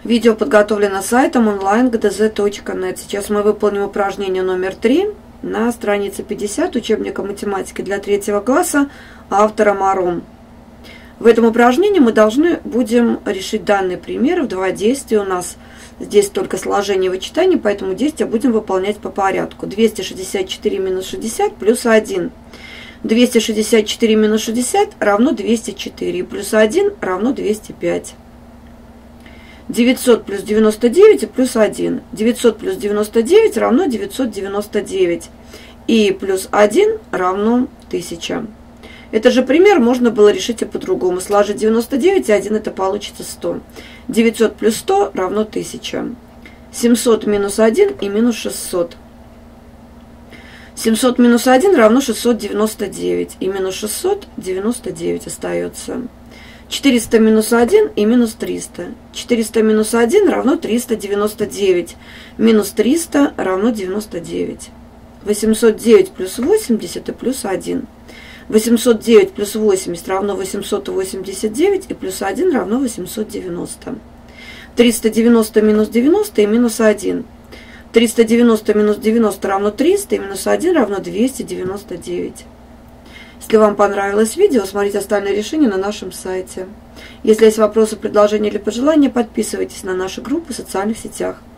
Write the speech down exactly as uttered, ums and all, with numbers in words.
Видео подготовлено сайтом онлайн точка гэ дэ зэ точка нет. Сейчас мы выполним упражнение номер три на странице пятьдесят учебника математики для третьего класса автора Маром. В этом упражнении мы должны будем решить данный пример в два действия. У нас здесь только сложение и вычитание, поэтому действия будем выполнять по порядку. двести шестьдесят четыре минус шестьдесят плюс один. двести шестьдесят четыре минус шестьдесят равно двести четыре. Плюс один равно двести пять. девятьсот плюс девяносто девять и плюс один. девятьсот плюс девяносто девять равно девятьсот девяносто девять. И плюс один равно тысяча. Этот же пример можно было решить и по-другому. Сложить девяносто девять и один, это получится сто. девятьсот плюс сто равно тысяча. семьсот минус один и минус шестьсот. семьсот минус один равно шестьсот девяносто девять. И минус шестьсот девяносто девять остается. четыреста минус один и минус триста. четыреста минус один равно триста девяносто девять. Минус триста равно девяносто девять. восемьсот девять плюс восемьдесят и плюс один. восемьсот девять плюс восемьдесят равно восемьсот восемьдесят девять и плюс один равно восемьсот девяносто. триста девяносто минус девяносто и минус один. триста девяносто минус девяносто равно триста и минус один равно двести девяносто девять. Если вам понравилось видео, смотрите остальные решения на нашем сайте. Если есть вопросы, предложения или пожелания, подписывайтесь на наши группы в социальных сетях.